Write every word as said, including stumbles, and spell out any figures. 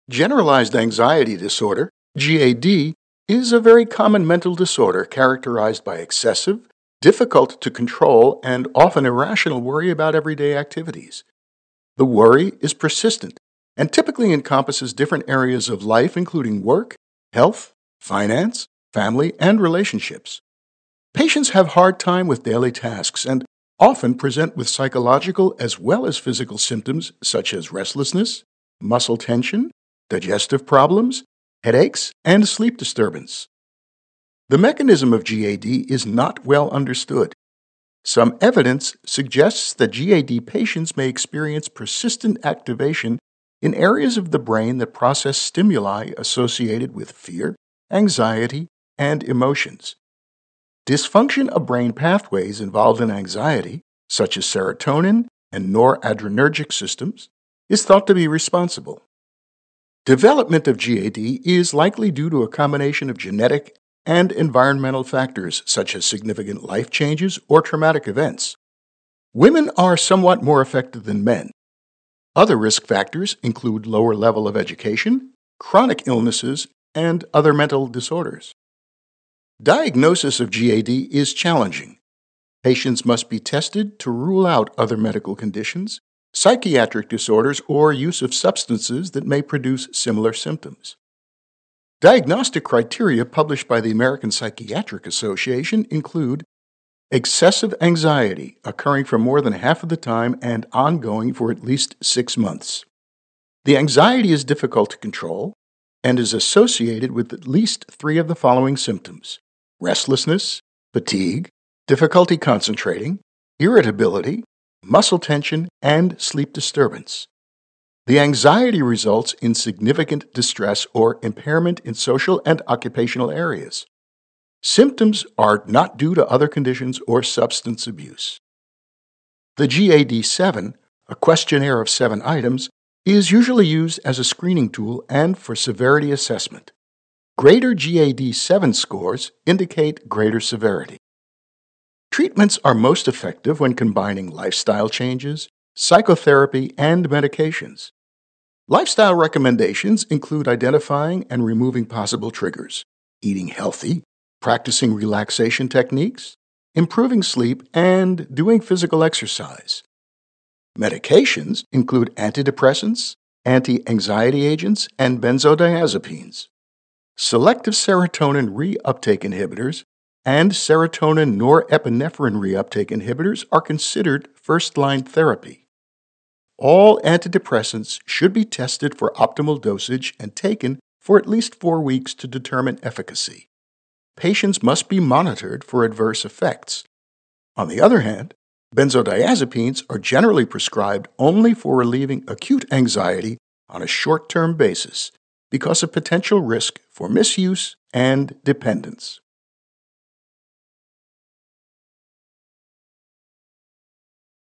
Generalized anxiety disorder, G A D, is a very common mental disorder characterized by excessive, difficult to control, and often irrational worry about everyday activities. The worry is persistent and typically encompasses different areas of life, including work, health, finance, family, and relationships. Patients have hard time with daily tasks and often present with psychological as well as physical symptoms such as restlessness, muscle tension, digestive problems, headaches, and sleep disturbance. The mechanism of G A D is not well understood. Some evidence suggests that G A D patients may experience persistent activation in areas of the brain that process stimuli associated with fear, anxiety, and emotions. Dysfunction of brain pathways involved in anxiety, such as serotonin and noradrenergic systems, is thought to be responsible. Development of G A D is likely due to a combination of genetic and environmental factors such as significant life changes or traumatic events. Women are somewhat more affected than men. Other risk factors include lower level of education, chronic illnesses, and other mental disorders. Diagnosis of G A D is challenging. Patients must be tested to rule out other medical conditions, psychiatric disorders, or use of substances that may produce similar symptoms. Diagnostic criteria published by the American Psychiatric Association include excessive anxiety occurring for more than half of the time and ongoing for at least six months. The anxiety is difficult to control and is associated with at least three of the following symptoms: restlessness, fatigue, difficulty concentrating, irritability, muscle tension, and sleep disturbance. The anxiety results in significant distress or impairment in social and occupational areas. Symptoms are not due to other conditions or substance abuse. The G A D seven, a questionnaire of seven items, is usually used as a screening tool and for severity assessment. Greater G A D seven scores indicate greater severity. Treatments are most effective when combining lifestyle changes, psychotherapy, and medications. Lifestyle recommendations include identifying and removing possible triggers, eating healthy, practicing relaxation techniques, improving sleep, and doing physical exercise. Medications include antidepressants, anti-anxiety agents, and benzodiazepines. Selective serotonin reuptake inhibitors and serotonin norepinephrine reuptake inhibitors are considered first-line therapy. All antidepressants should be tested for optimal dosage and taken for at least four weeks to determine efficacy. Patients must be monitored for adverse effects. On the other hand, benzodiazepines are generally prescribed only for relieving acute anxiety on a short-term basis because of potential risk for misuse and dependence.